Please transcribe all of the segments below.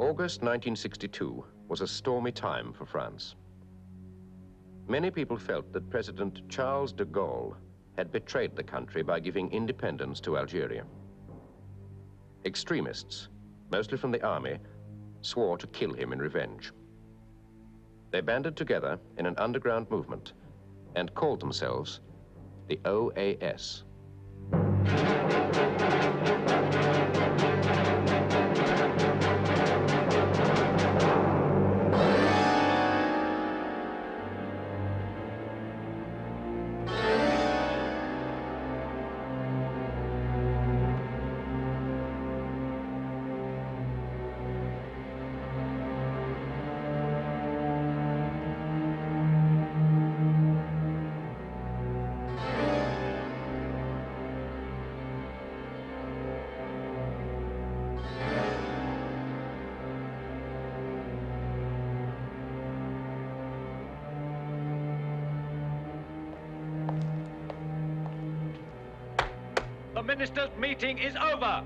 August 1962 was a stormy time for France. Many people felt that President Charles de Gaulle had betrayed the country by giving independence to Algeria. Extremists, mostly from the army, swore to kill him in revenge. They banded together in an underground movement and called themselves the OAS. The ministers' meeting is over.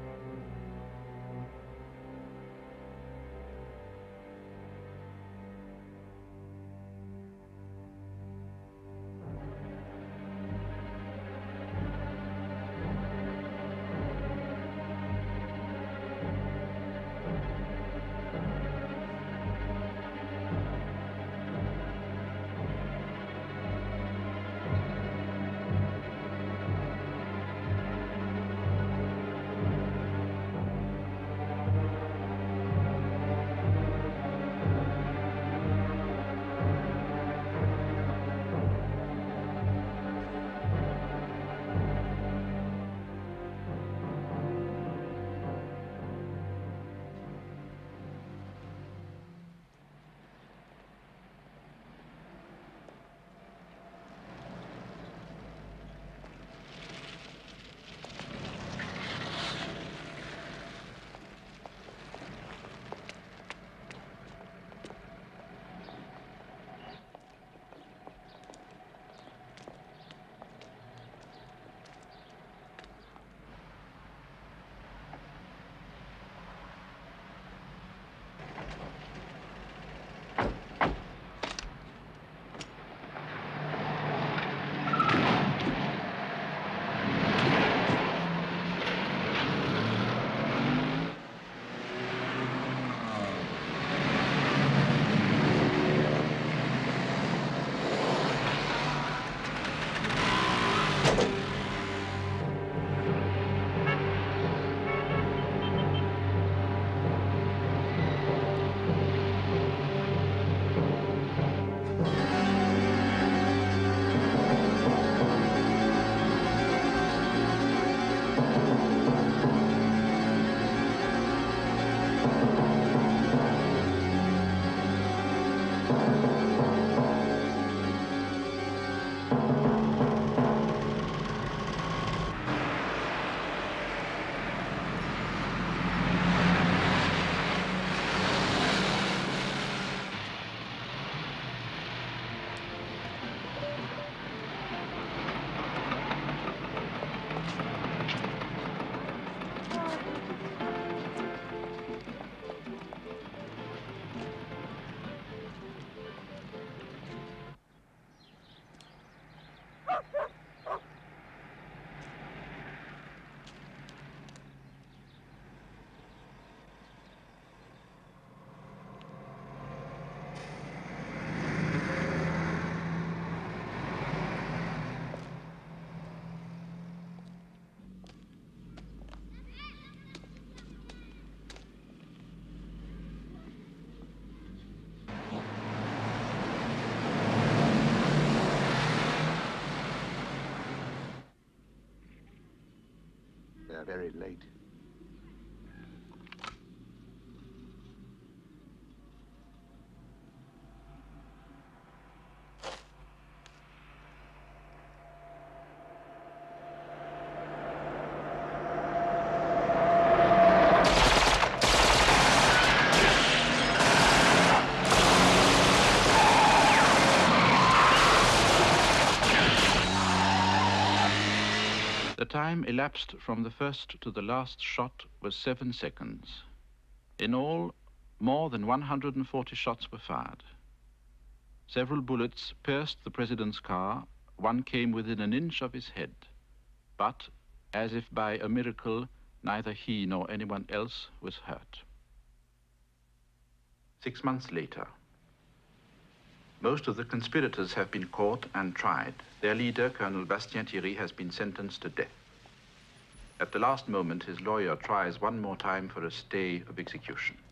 They are very late. The time elapsed from the first to the last shot was 7 seconds. In all, more than 140 shots were fired. Several bullets pierced the president's car. One came within an inch of his head. But, as if by a miracle, neither he nor anyone else was hurt. 6 months later, most of the conspirators have been caught and tried. Their leader, Colonel Bastien Thierry, has been sentenced to death. At the last moment, his lawyer tries one more time for a stay of execution.